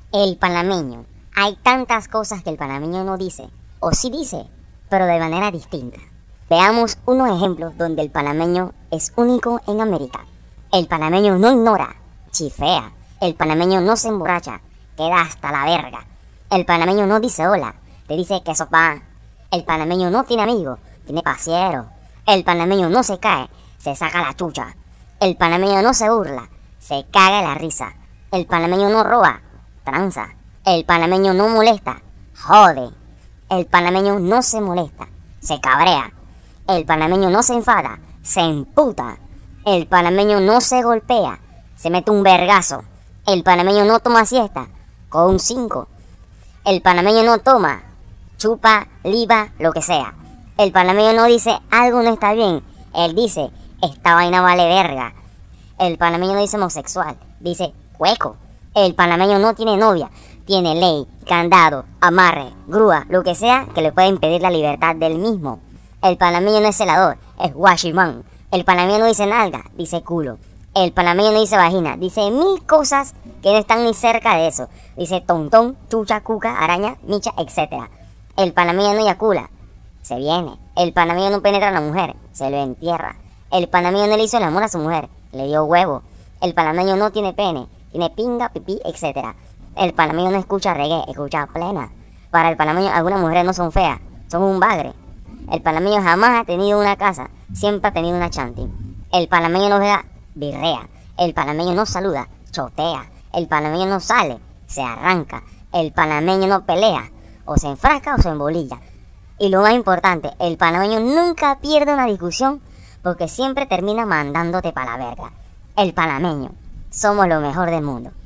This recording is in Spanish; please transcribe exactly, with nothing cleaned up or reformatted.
El panameño. Hay tantas cosas que el panameño no dice, o sí dice, pero de manera distinta. Veamos unos ejemplos donde el panameño es único en América. El panameño no ignora, chifea. El panameño no se emborracha, queda hasta la verga. El panameño no dice hola, te dice que sopa. El panameño no tiene amigos, tiene pasiero. El panameño no se cae, se saca la chucha. El panameño no se burla, se caga la risa. El panameño no roba, tranza. El panameño no molesta, jode. El panameño no se molesta, se cabrea. El panameño no se enfada, se emputa. El panameño no se golpea, se mete un vergazo. El panameño no toma siesta, con un cinco. El panameño no toma, chupa, liba, lo que sea. El panameño no dice algo no está bien, él dice esta vaina vale verga. El panameño no dice homosexual, dice hueco. El panameño no tiene novia, tiene ley, candado, amarre, grúa, lo que sea que le pueda impedir la libertad del mismo. El panameño no es celador, es guachimán. El panameño no dice nalga, dice culo. El panameño no dice vagina, dice mil cosas que no están ni cerca de eso. Dice tontón, chucha, cuca, araña, micha, etcétera. El panameño no eyacula, se viene. El panameño no penetra a la mujer, se lo entierra. El panameño no le hizo el amor a su mujer, le dio huevo. El panameño no tiene pene, tiene pinga, pipí, etcétera. El panameño no escucha reggae, escucha plena. Para el panameño algunas mujeres no son feas, son un bagre. El panameño jamás ha tenido una casa, siempre ha tenido una chanting. El panameño no juega birrea. El panameño no saluda, chotea. El panameño no sale, se arranca. El panameño no pelea, o se enfrasca o se embolilla. Y lo más importante, el panameño nunca pierde una discusión porque siempre termina mandándote para la verga. El panameño, somos lo mejor del mundo.